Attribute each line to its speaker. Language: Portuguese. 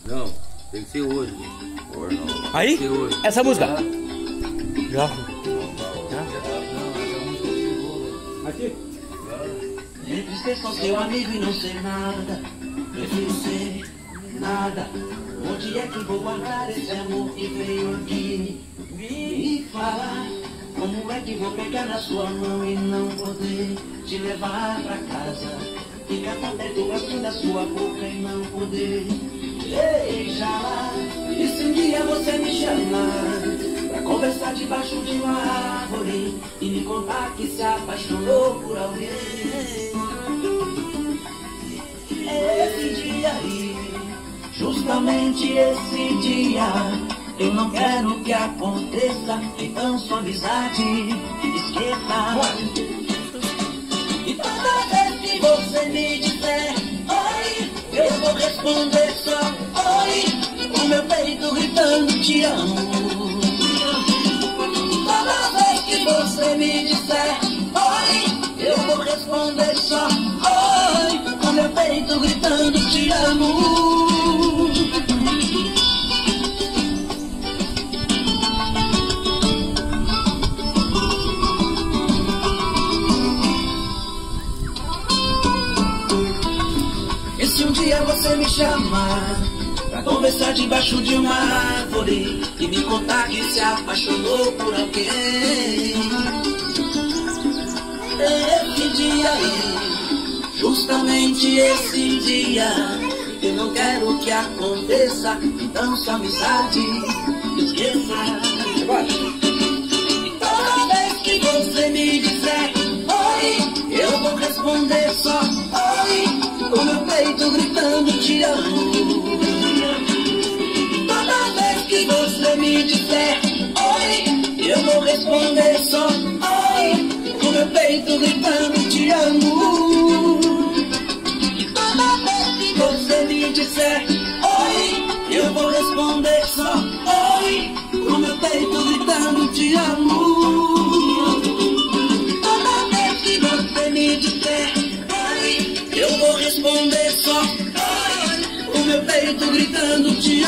Speaker 1: Não, tem que ser hoje.
Speaker 2: Aí?
Speaker 1: Tem que ser hoje.
Speaker 2: Essa música? Já.
Speaker 1: Aqui.
Speaker 3: Entre ser só seu amigo e não ser nada, prefiro ser nada. Onde é que vou guardar esse amor que veio aqui me falar? Como é que vou pegar na sua mão e não poder te levar pra casa? Ficar tão perto assim da sua boca e não poder beijar. E se um dia você me chamar pra conversar debaixo de uma árvore e me contar que se apaixonou por alguém, esse dia aí, justamente esse dia, eu não quero que aconteça, então sua amizade esqueça. E toda vez que você me disser oi, eu vou responder só oi, com meu peito gritando te amo. E toda vez que você me disser oi, eu vou responder só oi, com meu peito gritando te amo. E se um dia você me chamar pra conversar debaixo de uma árvore e me contar que se apaixonou por alguém, esse dia aí, justamente esse dia, eu não quero que aconteça, então sua amizade esqueça. E toda vez que você me disser oi, eu vou responder só oi, com meu peito gritando te amo. Toda vez que você me disser oi, eu vou responder só oi, com meu peito gritando te amo. E toda vez que você me disser oi, eu vou responder só oi, com meu peito gritando te amo. Toda vez que você me disser oi, eu vou responder só oi, com meu peito gritando te